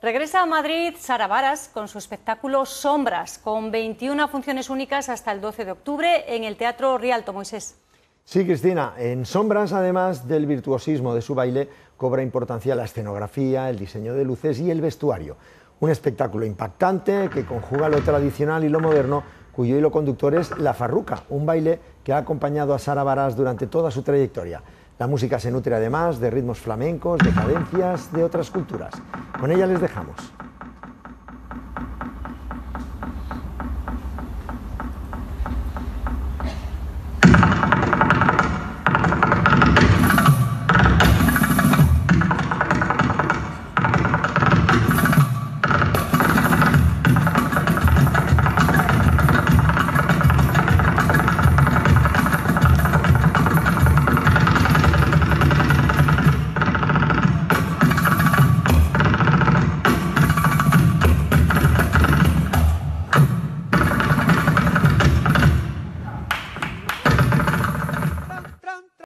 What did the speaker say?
Regresa a Madrid Sara Varas con su espectáculo Sombras, con 21 funciones únicas hasta el 12 de octubre en el Teatro Rialto. Moisés. Sí, Cristina, en Sombras, además del virtuosismo de su baile, cobra importancia la escenografía, el diseño de luces y el vestuario. Un espectáculo impactante que conjuga lo tradicional y lo moderno, cuyo hilo conductor es la farruca, un baile que ha acompañado a Sara Varas durante toda su trayectoria. La música se nutre además de ritmos flamencos, de cadencias de otras culturas. Con ella les dejamos.